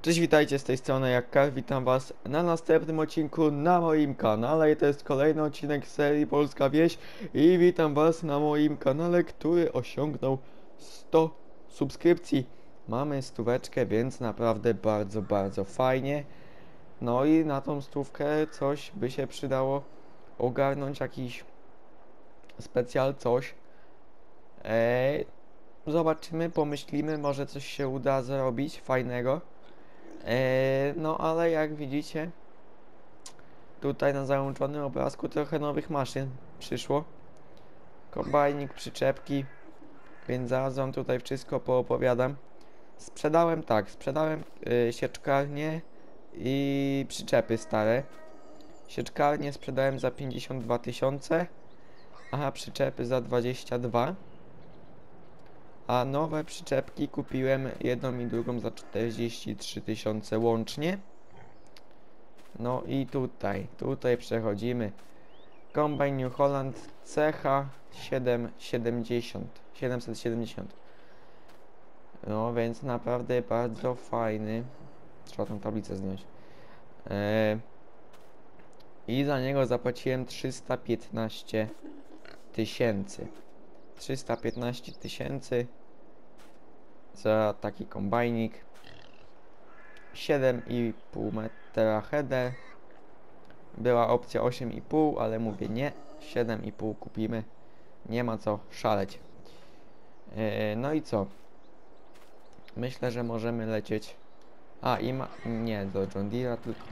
Cześć, witajcie z tej strony Jakkar, witam was na następnym odcinku na moim kanale i to jest kolejny odcinek z serii Polska Wieś i witam was na moim kanale, który osiągnął 100 subskrypcji. Mamy stóweczkę, więc naprawdę bardzo fajnie. No i na tą stówkę coś by się przydało ogarnąć, jakiś specjal, coś. Zobaczymy, pomyślimy, może coś się uda zrobić fajnego. No ale jak widzicie, tutaj na załączonym obrazku trochę nowych maszyn przyszło. Kombajnik, przyczepki, więc zaraz wam tutaj wszystko poopowiadam. Sprzedałem sieczkarnię i przyczepy stare. Sieczkarnię sprzedałem za 52 000, a przyczepy za 22. A nowe przyczepki kupiłem jedną i drugą za 43 000 łącznie. No i tutaj przechodzimy. Kombajn New Holland CH770. No więc naprawdę bardzo fajny. Trzeba tą tablicę zdjąć. I za niego zapłaciłem 315 000. 315 000 za taki kombajnik. 7,5 metra header. Była opcja 8,5, ale mówię nie, 7,5 kupimy. Nie ma co szaleć. No i co? Myślę, że możemy lecieć. Nie do John Deere'a, tylko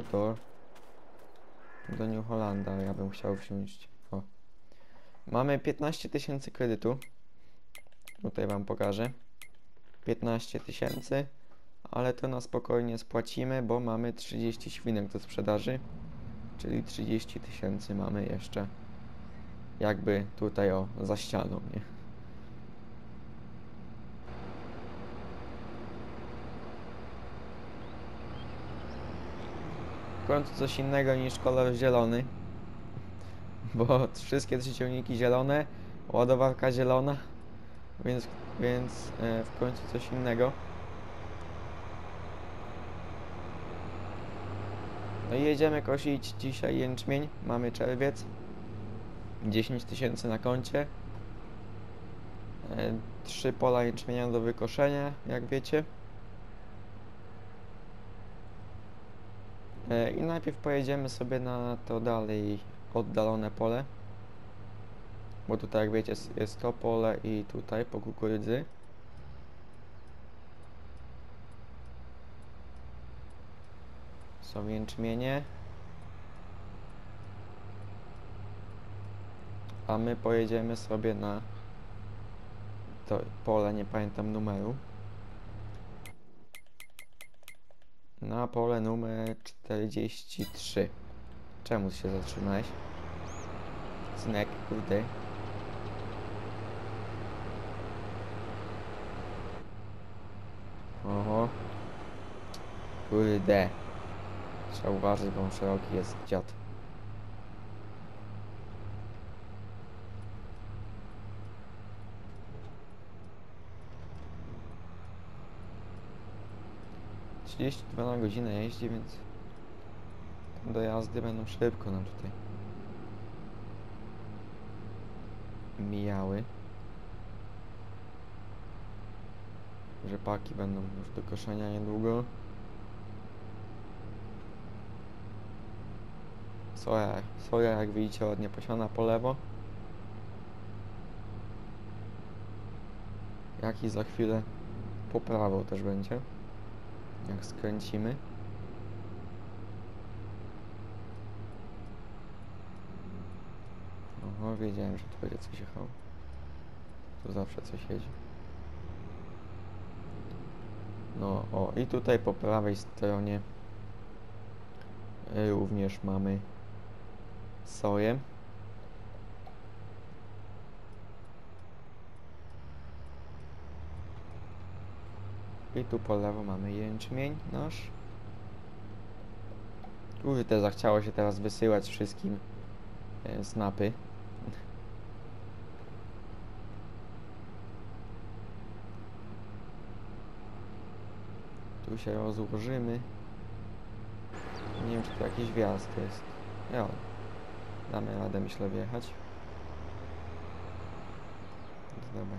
do New Hollanda. Ja bym chciał wsiąść. O. Mamy 15 000 kredytu. Tutaj wam pokażę. 15 000, ale to na spokojnie spłacimy, bo mamy 30 świnek do sprzedaży. Czyli 30 000 mamy jeszcze jakby tutaj za ścianą, nie? W końcu coś innego niż kolor zielony, bo wszystkie trzy ciągniki zielone, ładowarka zielona, więc w końcu coś innego. No i jedziemy kosić dzisiaj jęczmień, mamy czerwiec, 10 000 na koncie, 3 pola jęczmienia do wykoszenia, jak wiecie. I najpierw pojedziemy sobie na to dalej oddalone pole, bo tutaj jak wiecie jest to pole i tutaj po kukurydzy. Są jęczmienie. A my pojedziemy sobie na to pole, nie pamiętam numeru. Na pole numer 43. Czemu się zatrzymałeś? Synek, kurde. Oho. Kurde. Trzeba uważać, bo on szeroki jest dziad. Na godzinę jeździ, więc dojazdy będą szybko nam tutaj mijały. Rzepaki będą już do koszenia niedługo. Soja jak widzicie ładnie posiana po lewo. Jak i za chwilę po prawo też będzie, jak skręcimy. Oho, wiedziałem, że tu będzie coś jechało. Tu zawsze coś jedzie. No, i tutaj po prawej stronie również mamy soję. I tu po lewo mamy jęczmień nasz. Kurde, zachciało się teraz wysyłać wszystkim snapy. Tu się rozłożymy. Nie wiem, czy to jakiś wjazd jest. Jo, damy radę, myślę, wjechać. Dobra.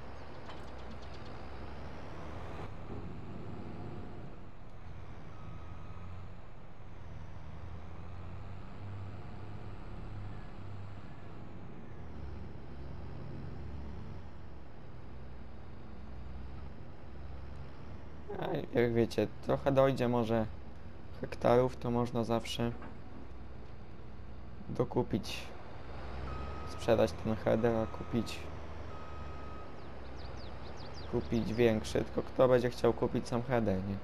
A jak wiecie, trochę dojdzie może hektarów, to można zawsze dokupić, sprzedać ten header, a kupić większy, tylko kto będzie chciał kupić sam header, nie?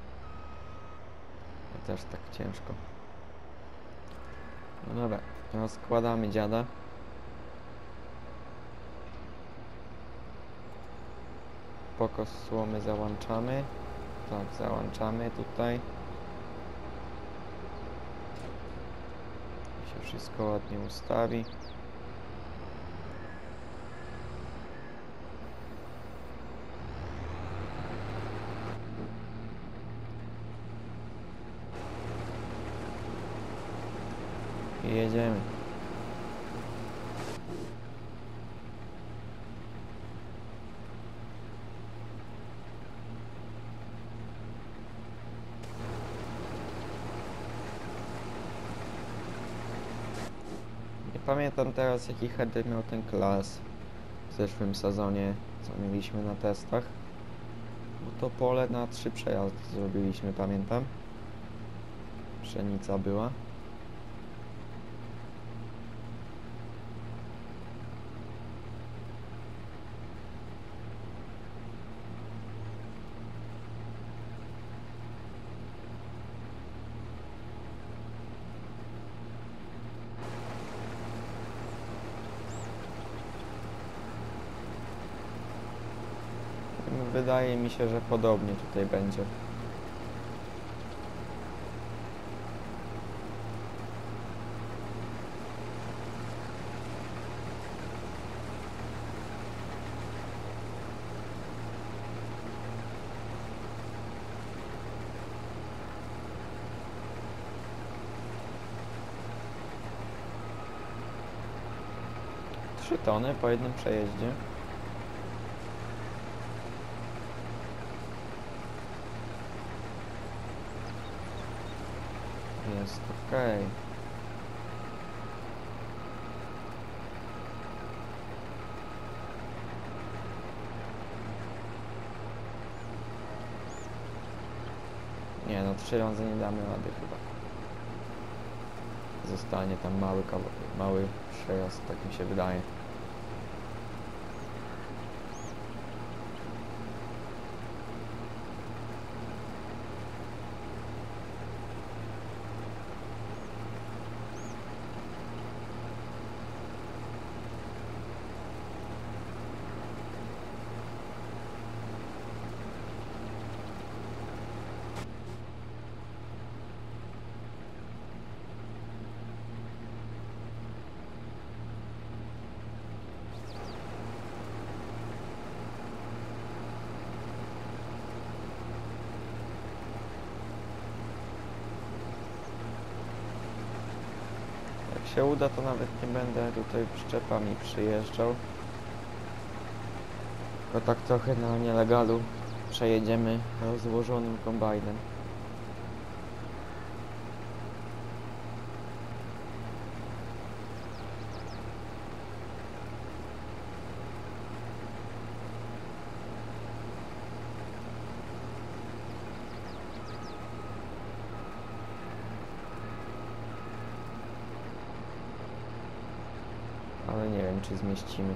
To też tak ciężko. No dobra, rozkładamy dziada. Pokos słomy załączamy. Tak, załączamy tutaj. Się wszystko ładnie ustawi. I jedziemy. Nie pamiętam teraz, jaki header miał ten klas w zeszłym sezonie, co mieliśmy na testach. Bo to pole na 3 przejazdy zrobiliśmy, pamiętam. Pszenica była. Wydaje mi się, że podobnie tutaj będzie. Trzy tony po jednym przejeździe. Jest ok. Nie no, 3 razy nie damy rady chyba. Zostanie tam mały przejazd, tak mi się wydaje. Jak się uda, to nawet nie będę tutaj przyczepami przyjeżdżał. Tylko tak trochę na nielegalu przejedziemy rozłożonym kombajnem. Ale nie wiem, czy zmieścimy.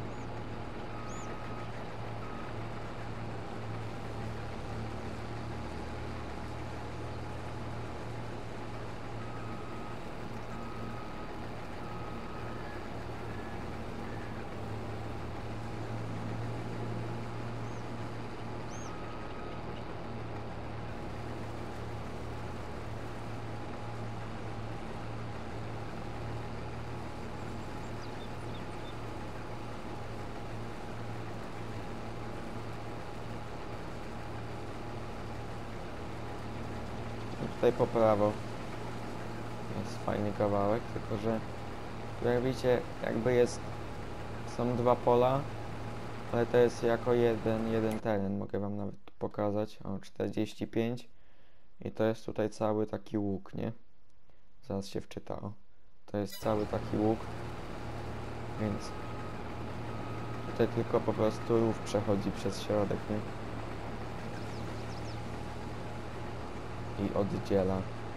tutaj po prawo jest fajny kawałek, tylko że tu jak widzicie jakby są dwa pola, ale to jest jako jeden teren, mogę wam nawet pokazać, o 45 i to jest tutaj cały taki łuk, nie? Zaraz się wczyta, o. To jest cały taki łuk, więc tutaj tylko po prostu rów przechodzi przez środek, nie? I oddziela.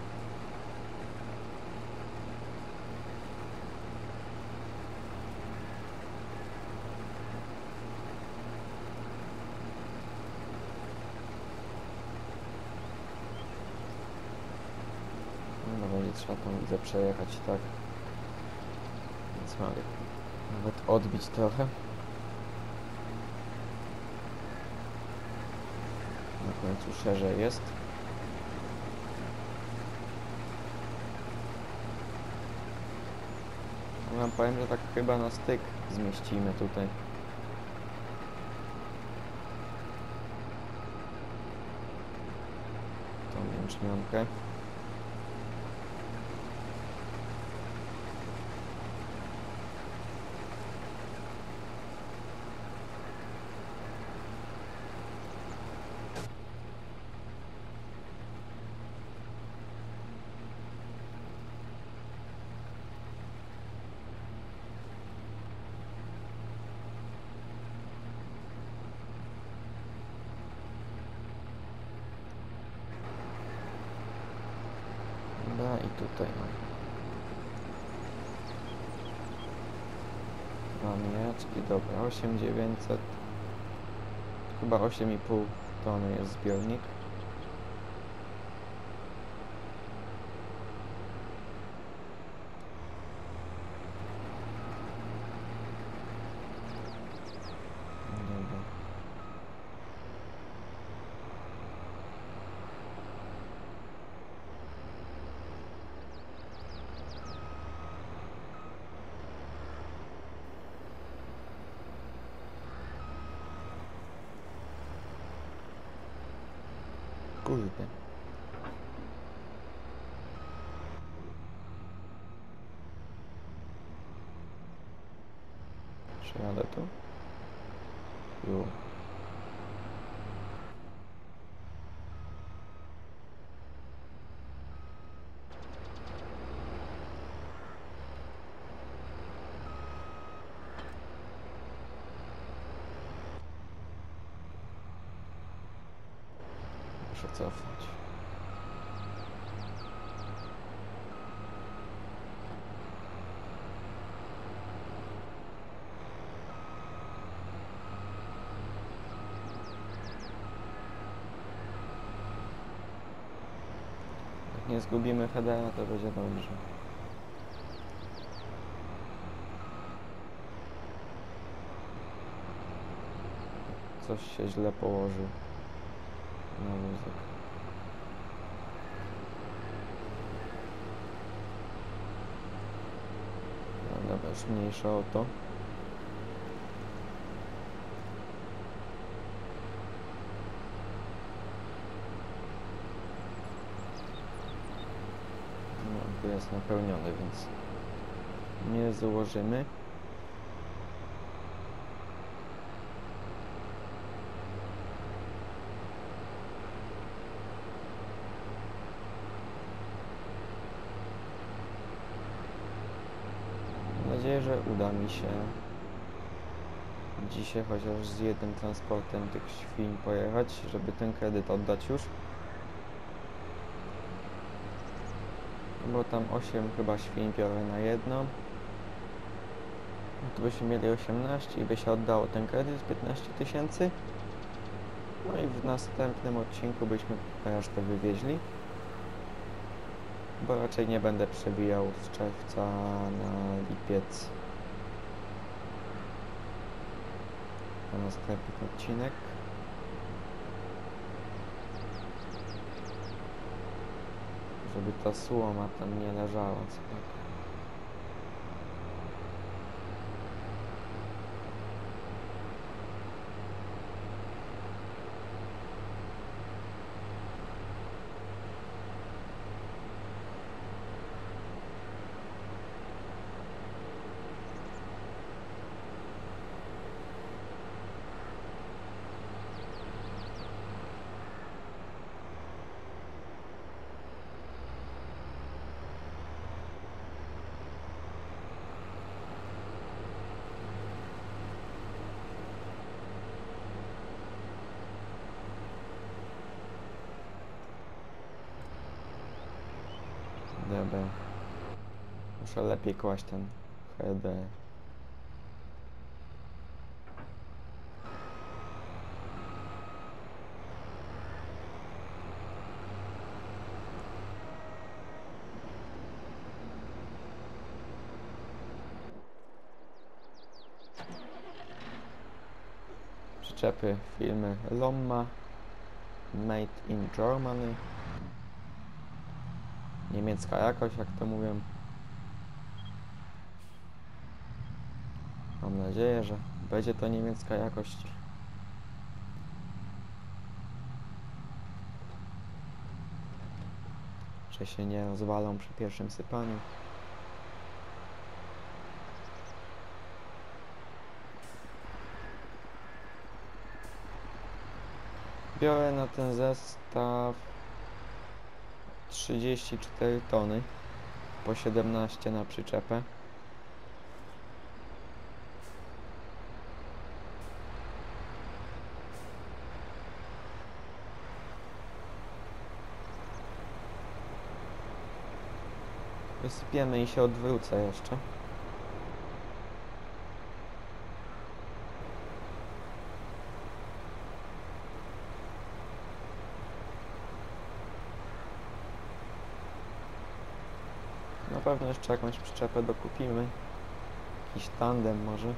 No będzie trzeba tam widzę przejechać, tak? Więc mamy nawet odbić trochę. Na końcu szerzej jest. Ja wam powiem, że tak chyba na styk zmieścimy tutaj. Tą jęczmionkę. Dobra, i tutaj mam dwa mijeczki, dobra, 8900, chyba 8,5 tony jest zbiornik. Dobra. Kurde. Przejadę tu. Ju. Muszę cofnąć. Jak nie zgubimy headera, to będzie dobrze. Coś się źle położył na wózek. No dobra, już mniejsza o to. No, tu jest napełniony, więc nie założymy. Mam nadzieję, że uda mi się dzisiaj chociaż z jednym transportem tych świń pojechać, żeby ten kredyt oddać już. Bo tam 8 chyba świń biorę na jedno. Tu byśmy mieli 18 i by się oddało ten kredyt 15 000. No i w następnym odcinku byśmy resztę wywieźli. Bo raczej nie będę przebijał z czerwca na lipiec na następny odcinek. Żeby ta słoma tam nie leżała, co tak. Dobra. Muszę lepiej kłaść ten header. Przyczepy firmy Lomma, made in Germany. Niemiecka jakość, jak to mówią. Mam nadzieję, że będzie to niemiecka jakość. Że się nie rozwalą przy pierwszym sypaniu. Biorę na ten zestaw 34 tony, po 17 na przyczepę. Wysypiemy i się odwrócę jeszcze. Na pewno jeszcze jakąś przyczepę dokupimy. Jakiś tandem może.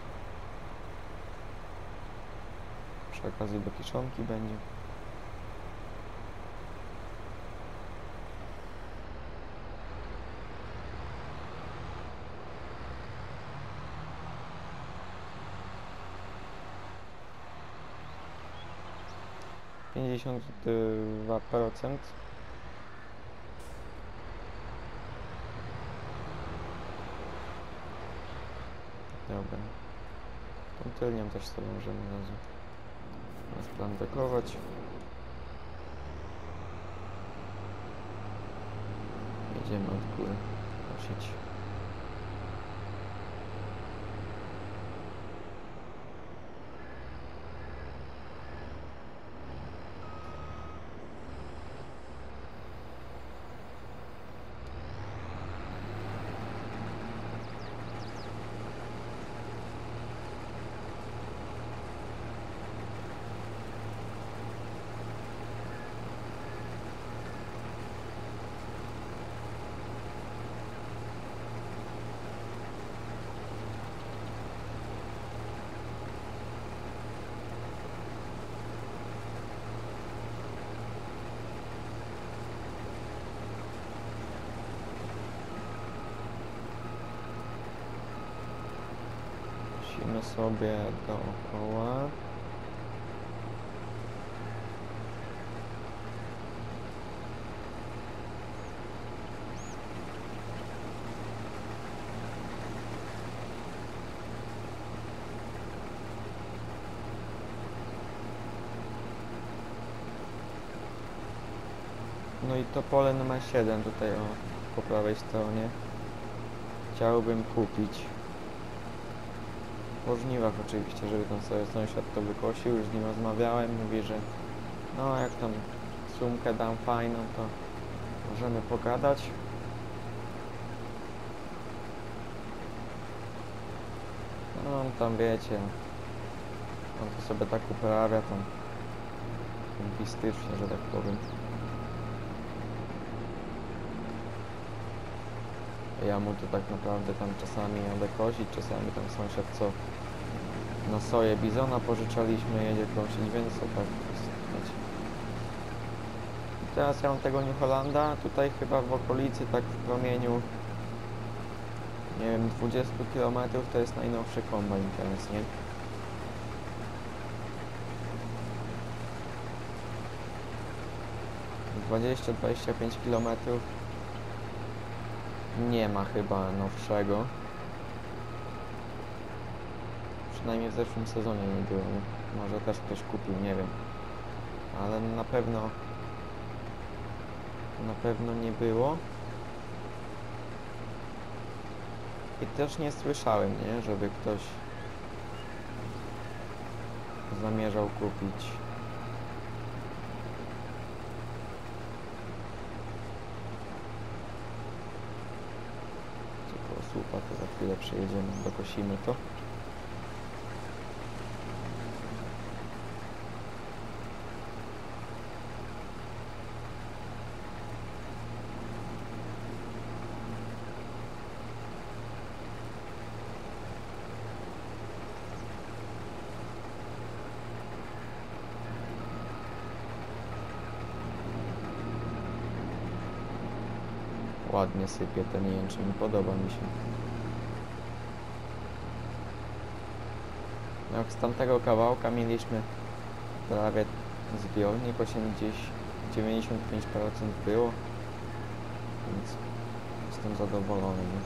Przy okazji do kiszonki będzie. %. Dobra. Tą tylnią też sobie możemy rozplantować. Jedziemy od góry kosić. Musimy sobie dookoła. No i to pole numer 7 tutaj po prawej stronie. Chciałbym kupić. Po żniwach oczywiście, żeby tam sobie sąsiad to wykosił, już z nim rozmawiałem, mówi, że no jak tam sumkę dam fajną, to możemy pogadać. No on tam wiecie, on to sobie tak uprawia tam hobbystycznie, że tak powiem. Ja mu to tak naprawdę tam czasami jadę kosić, czasami tam sąsiad co na soję bizona pożyczaliśmy, jedzie kosić, więc to tak jest. I teraz ja mam tego New Hollanda, tutaj chyba w okolicy, tak w promieniu, nie wiem, 20 km to jest najnowszy kombajn teraz, nie? ...20-25 km nie ma chyba nowszego. Przynajmniej w zeszłym sezonie nie było. Może też ktoś kupił, nie wiem. Ale na pewno nie było. I też nie słyszałem, nie? Żeby ktoś zamierzał kupić. przejedziemy, dokosimy to. Ładnie sypie ten jęczmień, podoba mi się. Jak z tamtego kawałka mieliśmy prawie zbiornik, 95% było, więc jestem zadowolony. Nie?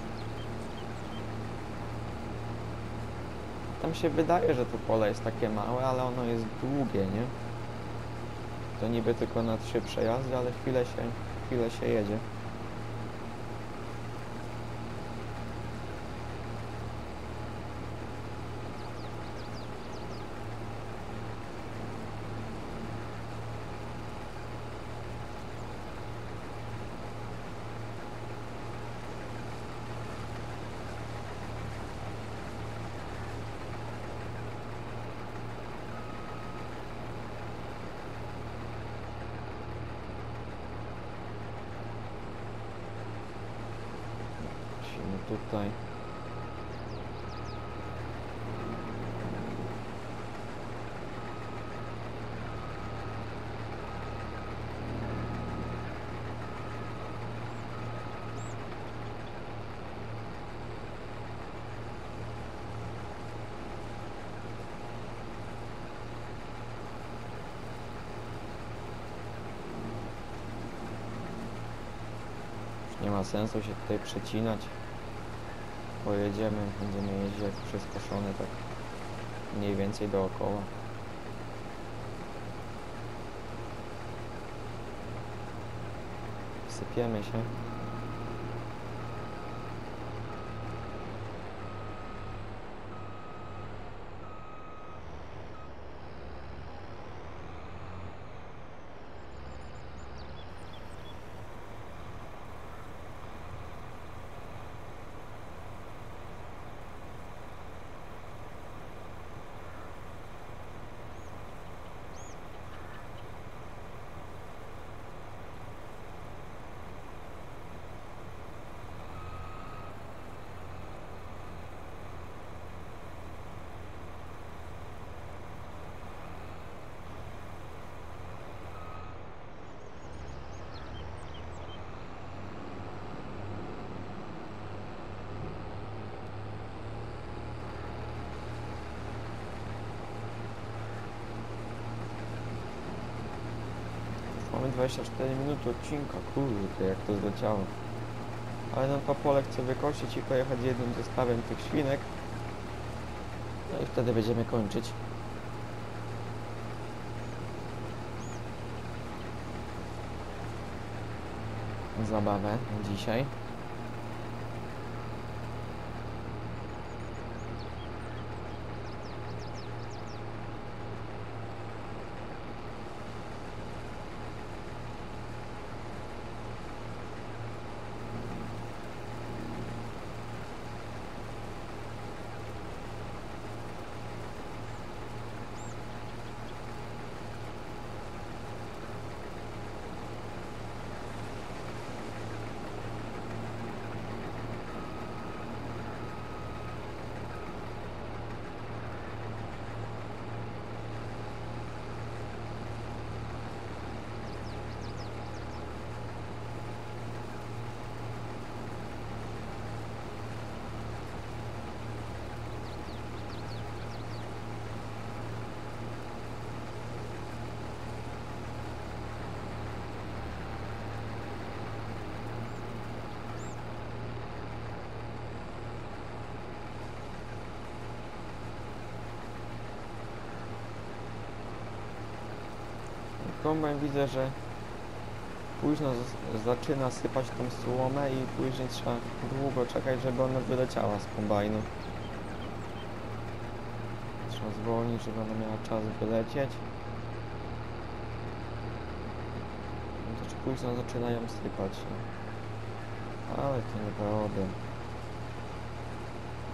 Tam się wydaje, że to pole jest takie małe, ale ono jest długie, nie? To niby tylko na 3 przejazdy, ale chwilę się jedzie. Tutaj już nie ma sensu się tutaj przecinać. Pojedziemy, będziemy jeździć jak już jest koszone, tak mniej więcej dookoła. Sypiemy się. Mamy 24 minuty odcinka, kurde, jak to zleciało. Ale no to pole chcę wykosić i pojechać jednym zestawem tych świnek. No i wtedy będziemy kończyć. Zabawę dzisiaj. Kombajn widzę, że późno zaczyna sypać tą słomę i później trzeba długo czekać, żeby ona wyleciała z kombajnu. Trzeba zwolnić, żeby ona miała czas wylecieć. No to późno zaczynają sypać. Ale to nie problem.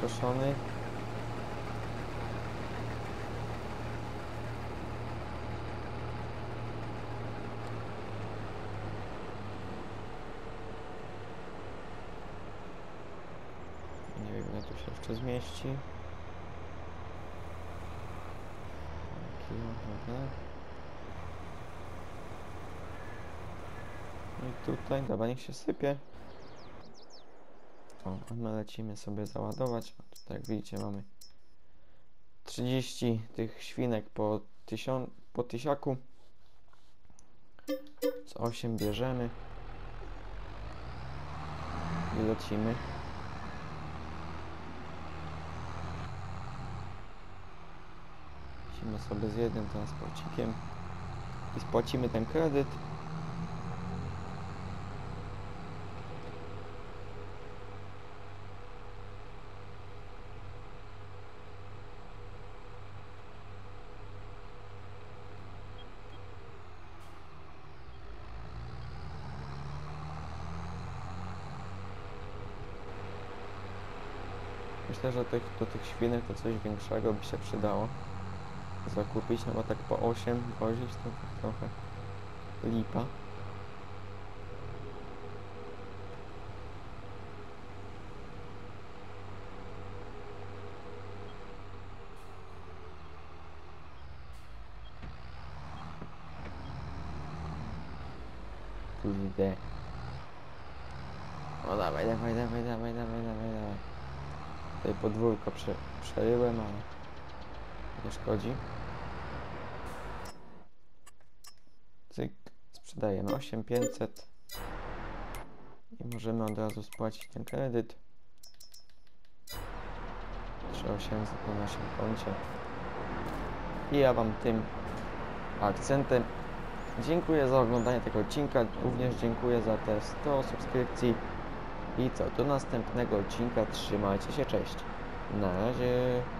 skoszony. Nie wiem, ile tu się jeszcze zmieści. I tutaj, dobra, niech się sypie. O, a my lecimy sobie załadować. A tutaj, jak widzicie, mamy 30 tych świnek po tysiaku. Z 8 bierzemy i lecimy. Lecimy sobie z jednym transporcikiem i spłacimy ten kredyt. Myślę, że do tych świnek to coś większego by się przydało zakupić, no bo tak po 8 wozić to tak trochę lipa. Kurde. O dawaj. Tutaj podwórko przeryłem, ale nie szkodzi. Cyk, sprzedajemy 8500 i możemy od razu spłacić ten kredyt. 3800 na naszym koncie. I ja wam tym akcentem dziękuję za oglądanie tego odcinka. Również dziękuję za te 100 subskrypcji. I co, do następnego odcinka. Trzymajcie się, cześć. Na razie.